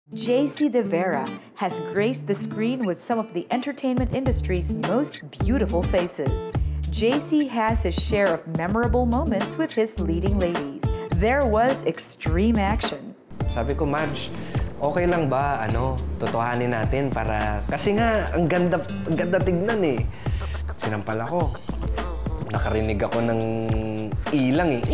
JC De Vera has graced the screen with some of the entertainment industry's most beautiful faces. JC has his share of memorable moments with his leading ladies. There was extreme action. Sabi ko, Madge, okay lang ba, totohanin natin para... Kasi nga, ang ganda tignan eh. Sinampal ako. Nakarinig ako ng ilang eh.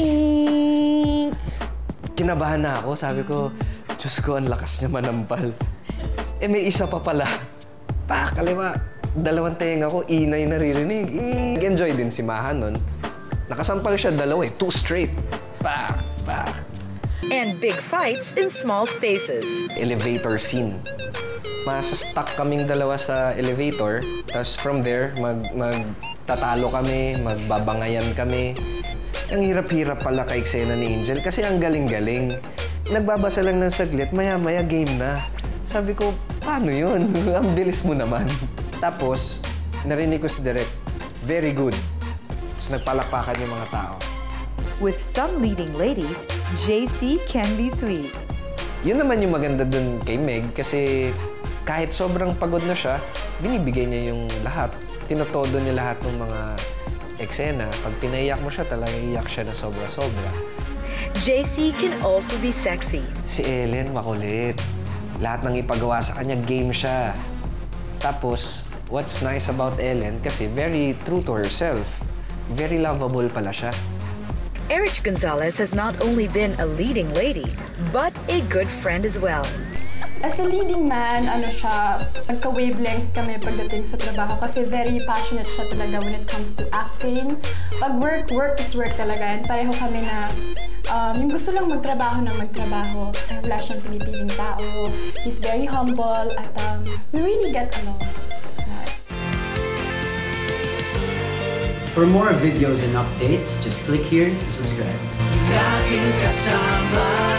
Kinabahan na ako. Sabi ko, Diyos ko, ang lakas niya manampal. Eh, may isa pa pala. Kaliwa. Dalawang tenga ko, inay naririnig. Enjoy din si Maha nun. Nakasampal siya dalawa eh. 2 straight. Pak. And big fights in small spaces. Elevator scene. Masa-stuck kaming dalawa sa elevator. Tapos from there, magtatalo kami, magbabangayan kami. Ang hirap-hirap pala kay eksena ni Angel kasi ang galing-galing. Nagbabasa lang ng saglit, maya-maya game na. Sabi ko, paano yun? Ang bilis mo naman. Tapos, narinig ko si Direk, very good. Tapos nagpalakpakan yung mga tao. With some leading ladies, JC can be sweet. Yun naman yung maganda dun kay Meg kasi kahit sobrang pagod na siya, binibigay niya yung lahat. Tinotodo niya lahat ng mga eksena. Pag pinaiyak mo siya, talagang iyak siya na sobra-sobra. JC can also be sexy. Si Ellen, makulit. Lahat ng ipagawa sa kanya, game siya. Tapos, what's nice about Ellen, kasi very true to herself. Very lovable pala siya. Erich Gonzalez has not only been a leading lady, but a good friend as well. As a leading man, magka-wavelength kami pagdating sa trabaho kasi very passionate siya talaga when it comes to acting. Pag work is work talaga. And pareho kami na yung gusto lang magtrabaho ng magtrabaho. Wala siyang pinipiling tao. He's very humble at we really get along. For more videos and updates, just click here to subscribe. Laging kasama.